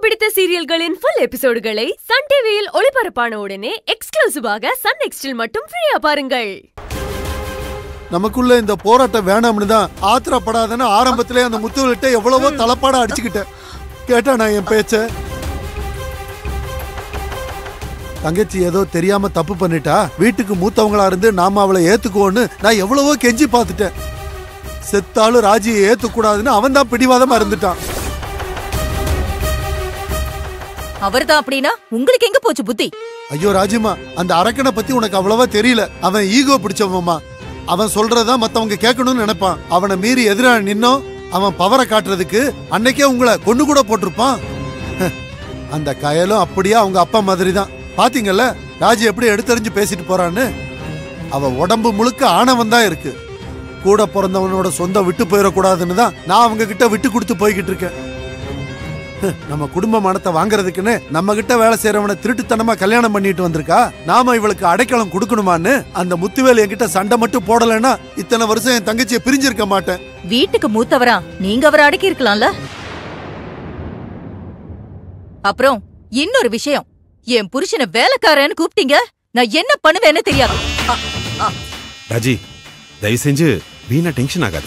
பிடித்த சீரியல்களின் full எபிசோடுகளை Sun டிவியில் ஒளிபரப்பான உடனே எக்ஸ்க்ளூசிவாக சன் நெக்ஸ்டில் மட்டும் ஃப்ரீயா பாருங்கள். நமக்குள்ள இந்த போராட்டம் வேணாம்னு தான் ஆத்திரப்படாதன்னு ஆரம்பத்திலே அந்த முத்துவிட்ட எவ்வளவோ தலப்பாட அடிச்சுக்கிட்டேன். கேட்டா நான் என் பேச்ச. தங்கச்சி ஏதோ தெரியாம தப்பு பண்ணிட்டா, வீட்டுக்கு மூத்தவங்களா இருந்து நாம அவளை ஏத்துக்குவோன்னு நான் எவ்வளவோ கெஞ்சி பார்த்துட்டேன். செத்தாலும் ராஜியை ஏத்துக்கூடாதுன்னு அவன் தான் பிடிவாதமா இருந்துட்டான். அவர்தான் அப்படின்னா உங்களுக்கு எங்க போச்சு புத்தி? ஐயோ ராஜிமா, அந்த அரக்கனை பத்தி உனக்கு அவ்வளவா தெரியல. அவன் ஈகோ பிடிச்சவமா. அவன் சொல்றதா மத்தவங்க கேட்கணும்னு நினைப்பான். அவனை மீறி எதிராக நின்னோம் அவன் பவரை காட்டுறதுக்கு அன்னைக்கே உங்களை கொண்டு கூட போட்டிருப்பான். அந்த கயலும் அப்படியே அவங்க அப்பா மாதிரி தான். பாத்தீங்கல்ல ராஜி எப்படி எடுத்தறிஞ்சு பேசிட்டு போறான்னு. அவ உடம்பு முழுக்க ஆணவம் தான் இருக்கு. கூட பிறந்தவனோட சொந்தம் விட்டு போயிடக்கூடாதுன்னு தான் நான் அவங்க கிட்ட விட்டு கொடுத்து போய்கிட்டு இருக்கேன். நம்ம குடும்ப மானத்தை வாங்குறதுக்குன்னு நம்ம கிட்ட வேலை செய்யறவனை திருட்டுத்தனமா கல்யாணம் பண்ணிட்டு வந்திருக்கா. நாம இவளுக்கு அடைக்கலம் கொடுக்கணுமான்னு அந்த முத்துவேல் என்கிட்ட சண்டை மட்டும் போடலன்னா இத்தனை வருஷம் என் தங்கச்சியை பிரிஞ்சிருக்க மாட்டேன். வீட்டுக்கு மூத்தவரா நீங்க அவரை அடக்கி இருக்கலாம்ல. அப்புறம் இன்னொரு விஷயம், என் புருஷனை வேலைக்காரன்னு கூப்பிட்டீங்க, நான் என்ன பண்ணுவேன்னு தெரியாது. ராஜி, தயவு செஞ்சு வீணா டென்ஷன் ஆகாத.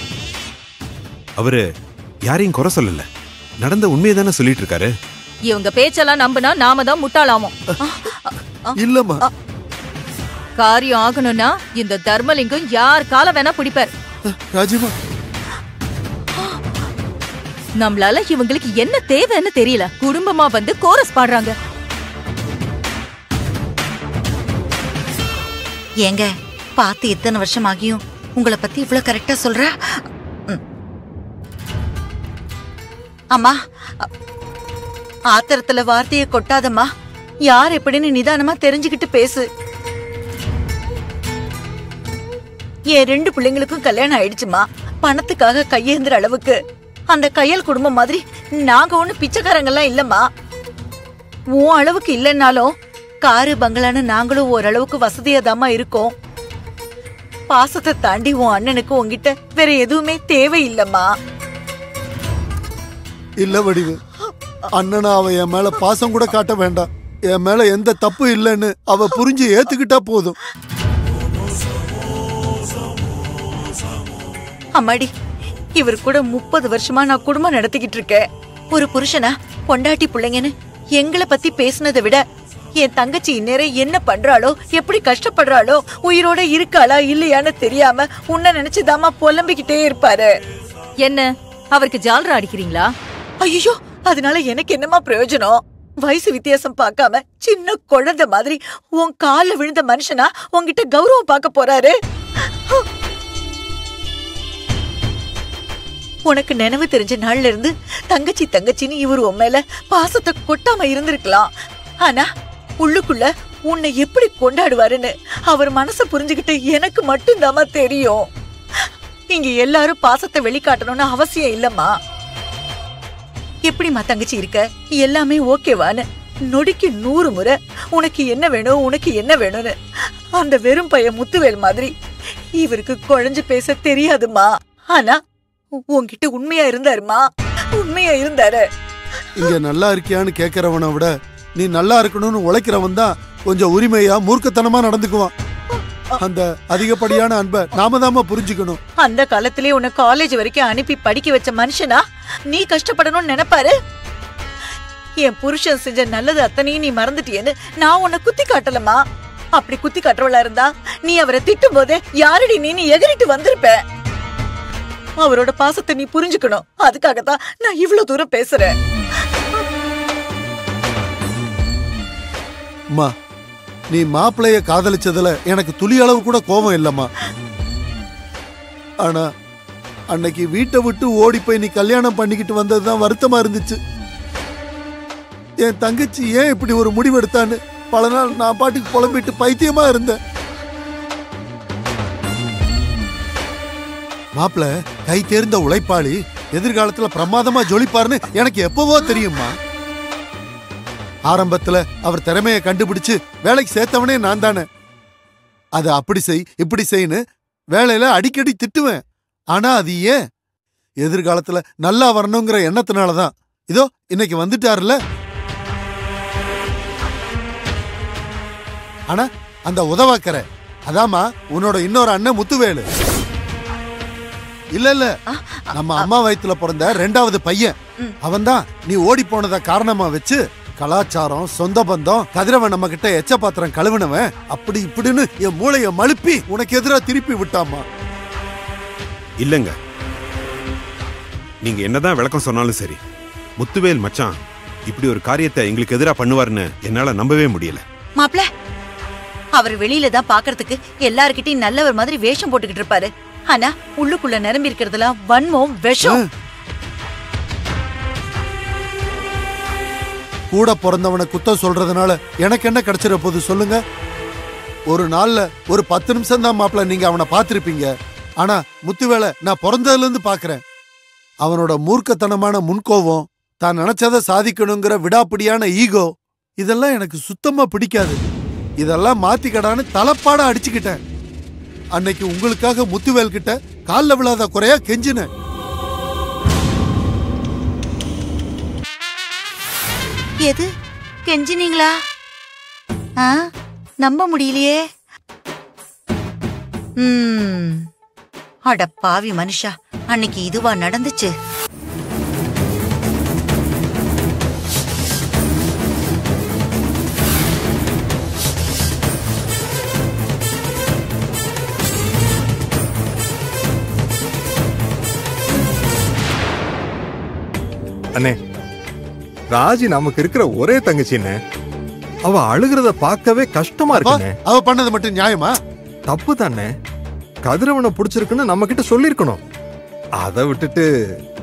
அவரு யாரையும் குறை சொல்லல, நடந்த உண்மையை தானே சொல்லிட்டு இருக்காரு. இவங்க பேச்செல்லாம் நம்பினா நாம தான் முட்டாளாமோ. இல்லம்மா, காரியம் ஆகணும்னா இந்த தர்மலிங்கம் யார் கால வேணா பிடிப்பார். ராஜிமா, நம்மளால இவங்களுக்கு என்ன தேவைன்னு தெரியல. குடும்பமா வந்து கோரஸ் பாடுறாங்க. ஏங்க பார்த்து இத்தனை வருஷம் ஆகியும் உங்களை பத்தி இவ்வளவு கரெக்டா சொல்ற? அம்மா, ஆத்திரத்துல வார்த்தையை கொட்டாதம்மா. யார் எப்படின்னு நிதானமா தெரிஞ்சுக்கிட்டு பேசு. என் 2 பிள்ளைங்களுக்கும் கல்யாணம் ஆயிடுச்சுமா. பணத்துக்காக கையேந்திர அளவுக்கு அந்த கையல் குடும்பம் மாதிரி நாங்க ஒண்ணு பிச்சைக்காரங்கெல்லாம் இல்லம்மா. உன் அளவுக்கு இல்லைன்னாலும் காரு பங்களான்னு நாங்களும் ஓரளவுக்கு வசதியாதாம்மா இருக்கோம். பாசத்தை தாண்டி உன் அண்ணனுக்கு உன்கிட்ட வேற எதுவுமே தேவையில்லம்மா. இல்ல வடிவு, அண்ணனா அவ என் மேல பாசம் கூட காட்ட வேண்டாம். என் மேல எந்த தப்பு இல்லைன்னு அவ புரிஞ்சு ஏத்துக்கிட்டா போதும். அம்மாடி, இவர் கூட 30 வருஷமா நான் குடும்பம் நடத்திக்கிட்டு இருக்கேன். ஒரு புருஷனா பொண்டாட்டி பிள்ளைங்கன்னு எங்களை பத்தி பேசுனதை விட என் தங்கச்சி இந்நேரம் என்ன பண்றாளோ, எப்படி கஷ்டப்படுறாளோ, உயிரோட இருக்காளா இல்லையான்னு தெரியாம உன்ன நினைச்சுதாமா புலம்பிக்கிட்டே இருப்பாரு. என்ன அவருக்கு ஜால்ரா அடிக்கிறீங்களா? ஐயோ, அதனால எனக்கு என்னமா பிரயோஜனம்? வயசு வித்தியாசம் பார்க்காம சின்ன குழந்தை மாதிரி உன் கால்ல விழுந்த மனுஷனா உன்கிட்ட கௌரவம் பார்க்க போறாரு. உனக்கு நினைவு தெரிஞ்ச நாள்ல இருந்து தங்கச்சி தங்கச்சின்னு இவர் உன் மேல பாசத்தை கொட்டாம இருந்திருக்கலாம். ஆனா உள்ளுக்குள்ள உன்னை எப்படி கொண்டாடுவாருன்னு அவர் மனசை புரிஞ்சுக்கிட்டு எனக்கு மட்டும்தாமா தெரியும். இங்க எல்லாரும் பாசத்தை வெளிக்காட்டணும்னு அவசியம் இல்லம்மா. எப்படிமா தங்கச்சி இருக்க? எல்லாமே ஓகேவான்னு நொடிக்கு 100 முறை உனக்கு என்ன வேணும், உனக்கு என்ன வேணும்னு அந்த வெறும் பையன் முத்துவேல் மாதிரி இவருக்கு குழஞ்சு பேச தெரியாதுமா. ஆனா உன்கிட்ட உண்மையா இருந்தாருமா, உண்மையா இருந்தாரு. இங்க நல்லா இருக்கியான்னு கேக்குறவனை விட நீ நல்லா இருக்கணும்னு உழைக்கிறவன் தான் கொஞ்சம் உரிமையா மூர்க்கத்தனமா நடந்துக்குவான். அந்த அதிகப்படியான அன்பை நாம தாம புரிஞ்சுக்கணும். அந்த காலத்திலே உன்னை காலேஜ் வரைக்கும் அனுப்பி படிக்க வச்ச மனுஷனா நீ கஷ்டப்படணும்னு நினைப்பாரு? என் புருஷன் செஞ்ச நல்லது அத்தனையும் நீ மறந்துட்டியேன்னு நான் உன்னை குத்தி காட்டலமா. அப்படி குத்தி காட்டுறவளா இருந்தா நீ அவரை திட்டும் போதே யாரடி நீ எகிரிட்டு வந்திருப்ப. அவரோட பாசத்தை நீ புரிஞ்சுக்கணும். அதுக்காகத்தான் நான் இவ்வளவு தூரம் பேசுறேன். அம்மா, நீ மாப்பிளைய காதலிச்சதுல எனக்கு துளி அளவு கூட கோபம் இல்லம்மா. ஆனா அன்னைக்கு வீட்டை விட்டு ஓடி போய் நீ கல்யாணம் பண்ணிக்கிட்டு வந்ததுதான் வருத்தமா இருந்துச்சு. என் தங்கச்சி ஏன் இப்படி ஒரு முடிவு எடுத்தான்னு பல நாள் நான் பாட்டுக்கு புலம்பிட்டு பைத்தியமா இருந்தேன். மாப்பிள கை தேர்ந்த உழைப்பாளி, எதிர்காலத்துல பிரமாதமா ஜொலிப்பாருன்னு எனக்கு எப்பவோ தெரியுமா. ஆரம்பத்துல அவர் திறமைய கண்டுபிடிச்சு வேலைக்கு சேர்த்தவனே நான் தானே. அத அப்படி செய் இப்படி செய்யு வேலையில அடிக்கடி திட்டுவேன். ஆனா அது ஏன்? எதிர்காலத்துல நல்லா வரணுங்கிற எண்ணத்தினாலதான். இதோ இன்னைக்கு வந்துட்டாருல. ஆனா அந்த உதவாக்கற அதாமா உன்னோட இன்னொரு அண்ணன் முத்துவேலு. இல்ல நம்ம அம்மா வயித்துல பிறந்த 2வது பையன். அவன்தான் நீ ஓடி போனத காரணமா வச்சு கலாச்சாரம், சொந்த பந்தம், கதிரவன் நம்ம கிட்ட எச்ச பாத்திரம் கழுவினவன் அப்படி இப்படின்னு என் மூளைய மழுப்பி உனக்கு எதிரா திருப்பி விட்டாமா. இல்லங்க, நீங்க என்னதான் விளக்கம் சொன்னாலும் சரி, முத்துவேல் மச்சான் இப்படி ஒரு காரியத்தை எங்களுக்கு எதிரா பண்ணுவாருன்னு என்னால நம்பவே முடியல. மாப்ள, அவர் வெளியில தான் பாக்குறதுக்கு எல்லார்கிட்டயும் நல்லவர் மாதிரி வேஷம் போட்டுக்கிட்டு இருப்பாரு. ஆனா உள்ளுக்குள்ள நிரம்பி இருக்கிறதுலாம் வன்மம், விஷம். கூட பிறந்தவனை குத்தம் சொல்றதுனால எனக்கு என்ன கிடைச்சிட போது சொல்லுங்க? ஒரு நாள்ல ஒரு 10 நிமிஷம் தான் மாப்பிள்ள நீங்க அவனை பார்த்திருப்பீங்க. ஆனா முத்துவேலை நான் பிறந்ததுல இருந்து பாக்குறேன். அவனோட மூர்க்கத்தனமான முன்கோவம், தான் நினைச்சதை சாதிக்கணுங்கிற விடாப்பிடியான ஈகோ, இதெல்லாம் எனக்கு சுத்தமா பிடிக்காது. இதெல்லாம் மாத்திக்கடான்னு தலப்பாட அடிச்சுக்கிட்டேன். அன்னைக்கு உங்களுக்காக முத்துவேல் கிட்ட கால்ல விழாத குறையா கெஞ்சினேன். எது கெஞ்சினீங்களா? நம்ப முடியலையே. அட பாவி மனுஷா, அன்னைக்கு இதுவா நடந்துச்சு? அண்ணே, ராஜி நமக்கு இருக்கிற ஒரே தங்கச்சின்னு அவ அழுகிறத பார்க்கவே கஷ்டமா இருக்கு. அவ பண்ணது மட்டும் நியாயமா? தப்பு தானே. கதிரவனை பிடிச்சிருக்குன்னு நம்ம கிட்ட சொல்லிருக்கணும். அதை விட்டுட்டு